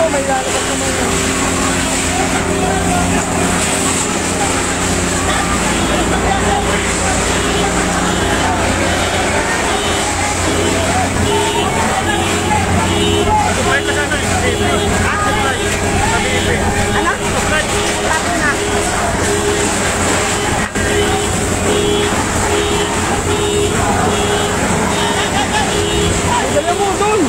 may lalabas naman yun. Dala mo doon.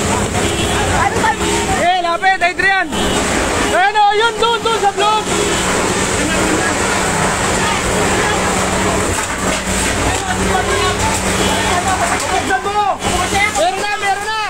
Eh, lapit, Adrian. Ayan o, yun doon sa vlog. Meron na. Meron na.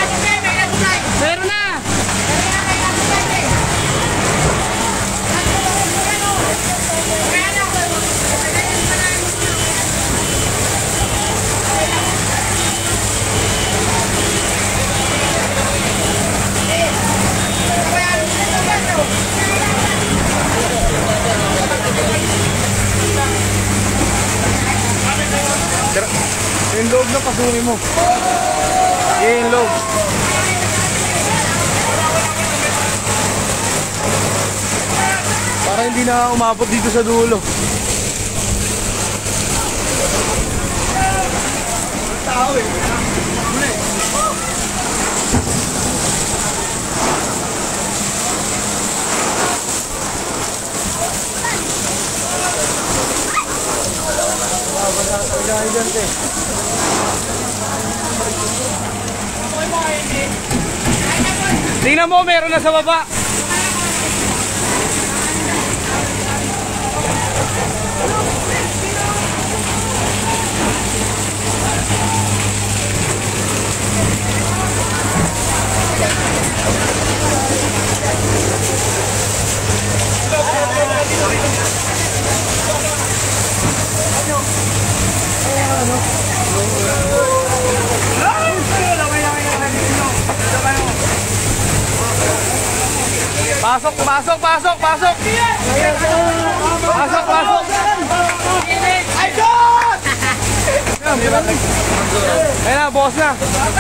Yung loob na pasunin mo. Yung loob. Para hindi na umabot dito sa dulo. Tao eh. Tingnan mo, meron na sa baba. Pasok. Ayan na, boss na.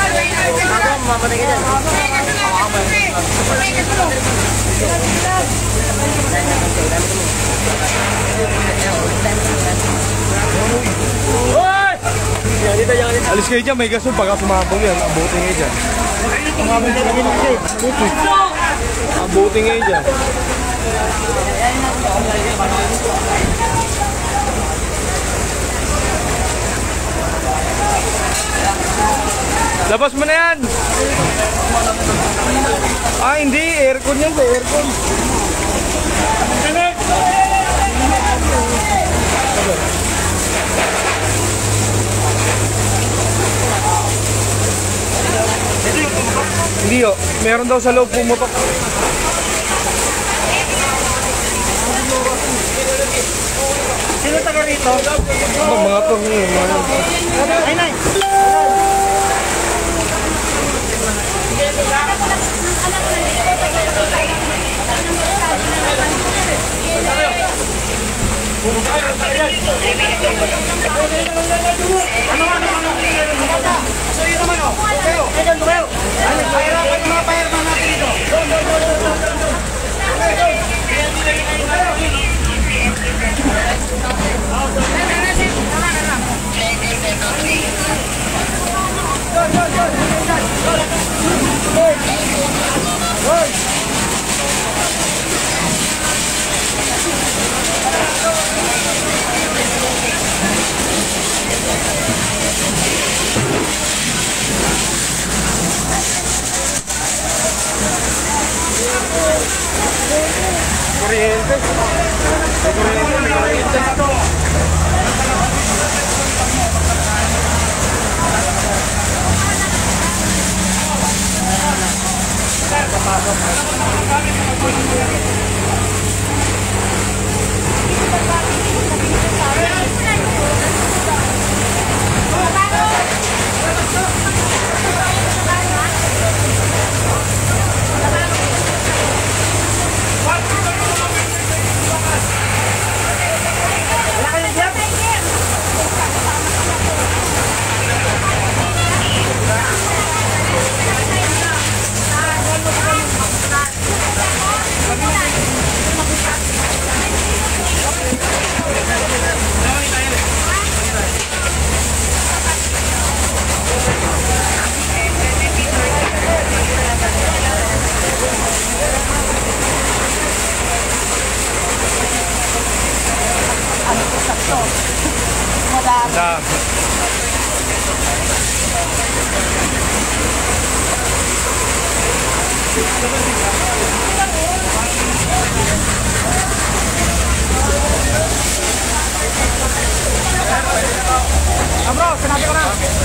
Alis kayo dyan, may gasol pagka sumabong yan. Abutin ngayon dyan. Abutin ngayon dyan. Labas mo na yan. Ah, hindi. Aircon yan. Aircon. Hindi o. Meron daw sa loob pumutok. Sino taga rito? Mga to. Ay, nay. Kuryente. Dam. Bro, sinabi ko na.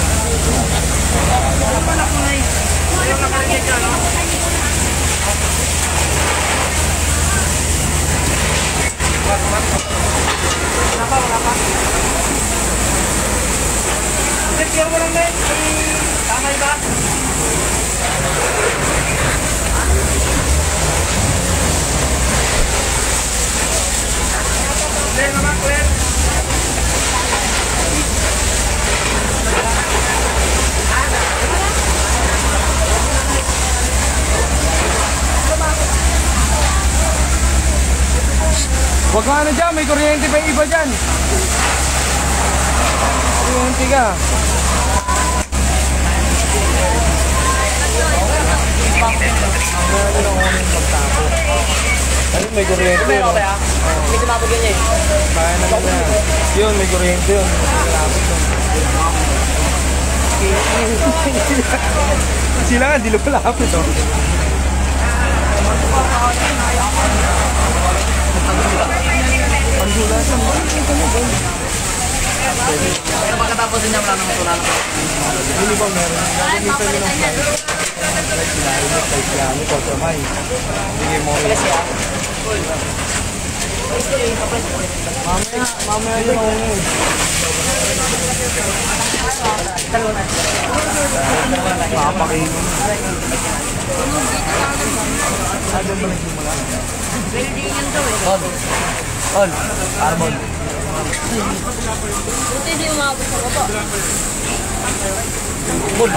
Apa nak mulai? Ayo nakarinig ka, no? Wala pa. Secure mo lang din. Tama ba? Clear naman, clear. Huwag ka na dyan, may kuryente pa yung iba dyan. Kuryente ka. Ayun, may kuryente. May tumabog yan eh. Kaya naman na. Yun, may kuryente yun. Sila nga, di lupalapit oh. Pagkatapos din niya wala nang matulala. Hindi ba meron? Mamaya yun ako ngayon. Papakin. Ano ba nagsimula? Building yan daw eh. On. Arbon. Buti hindi umabot sa baba. Bol.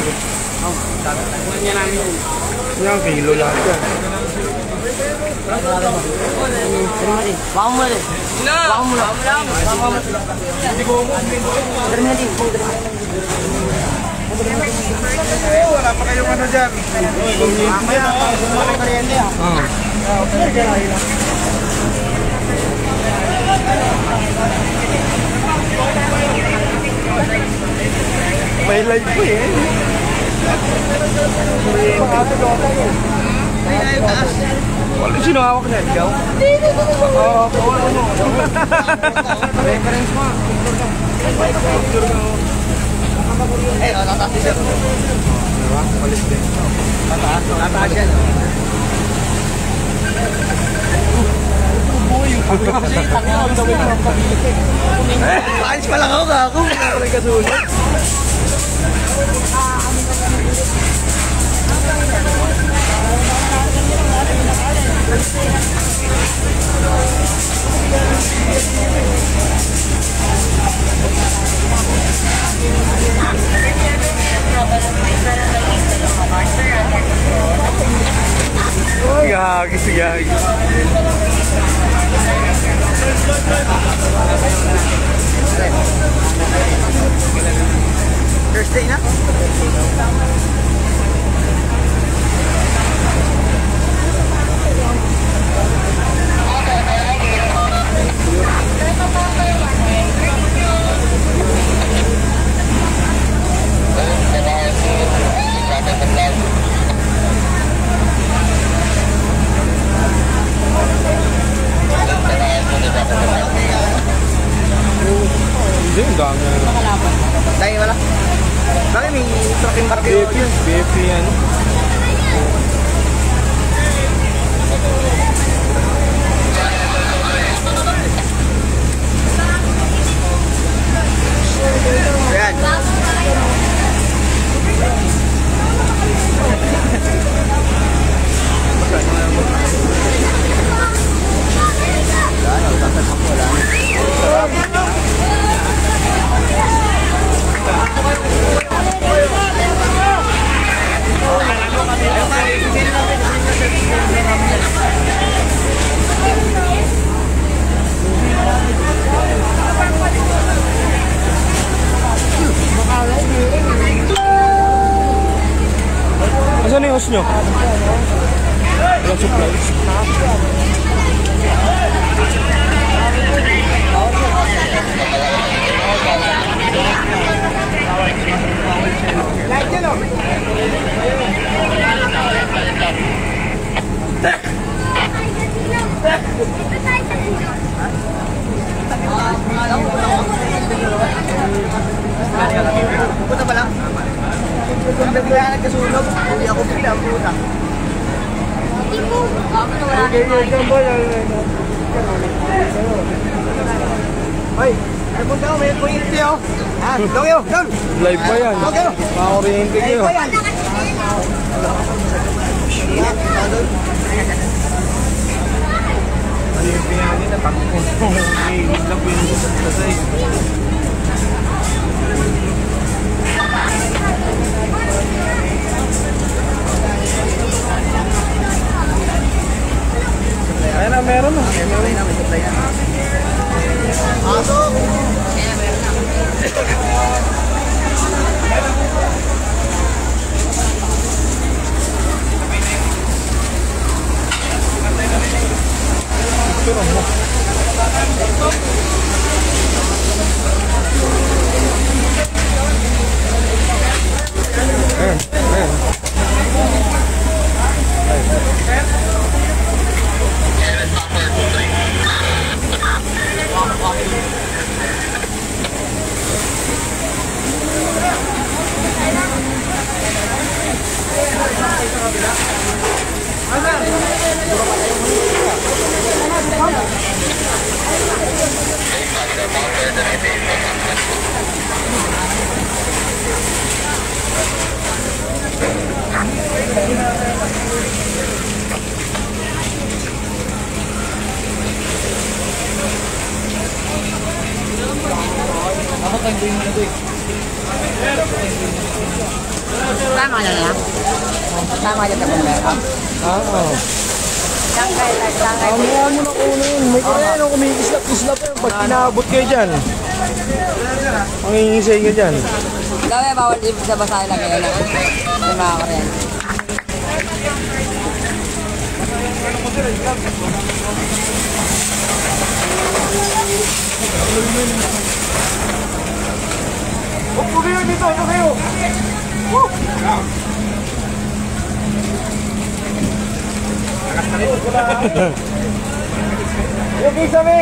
Yan, kilo lahat yan. Baka mo rin. Baka mo lang. Wala pa kayong ano dyan. Mamaya, may kuryente ah. May live po eh. Wala sino hawak na? Ikaw? Oo. Reference mo. Eh, tataas din siya. Diba? Palis din. Tataas yan. Ayos pa lang ako kako. Wala ko lang kasulog. Gagi, gagi. Thursday na? Hindi, ang dami. Dahil wala? Bakit may trucking barkeo? BP yan. Ayan. Asan na yung host nyo? Walang supplies. Light yun, oh. Puta pa lang. Kung nagla nagkasunog, hindi ako pila, puta. Hoy, ay punta ko, may kuryente oh. Ha, doon yun, doon. Live pa yan. Makakuryente kayo. Live pa yan. Ano yung pinangin na takot? Iiwit lang po yung sasay. Ayan na, meron na. Aso. Tama na lang. Tama na tapos meron. Oo. Tangkay. Amuha mo na kuno yun. May kaya nung kumikislap-kislap yun. Pag kinabot kayo dyan. Ang ingisay ka dyan. Gawin, bawal din sa basahin na kaya na. Yung mga kuryente. Huwag kayo dito. Ito kayo. Huwag kayo sabi.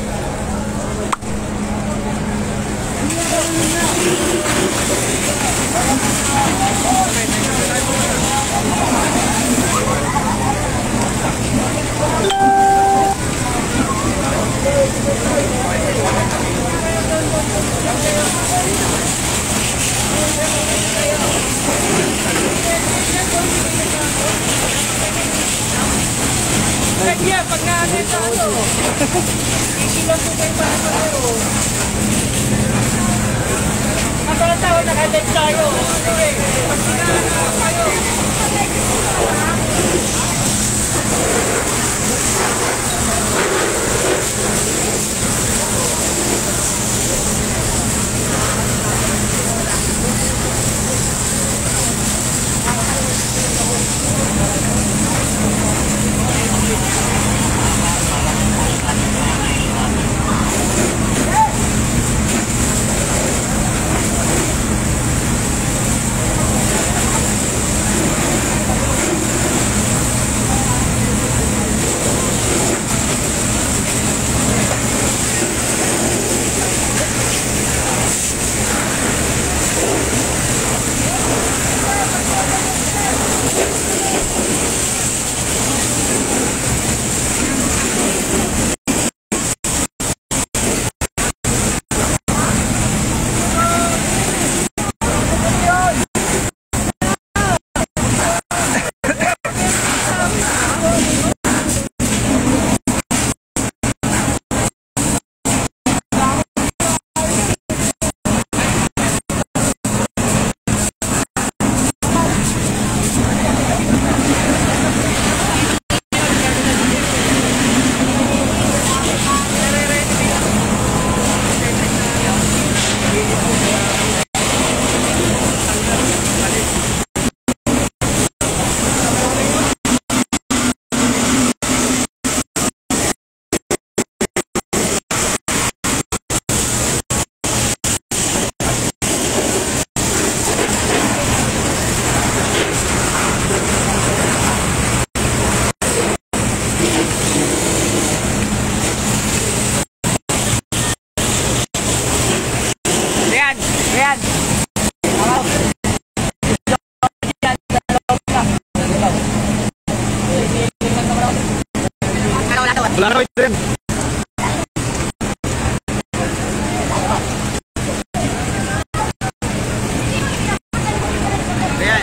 Kaya pag na-atin sa ano, ikilang po kayo para sa ano. Ang tao naka-live tayo. Sige, pag sinanap tayo. Wala na ito rin. Ayan.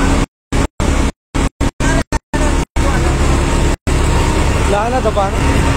Wala na, tapa na.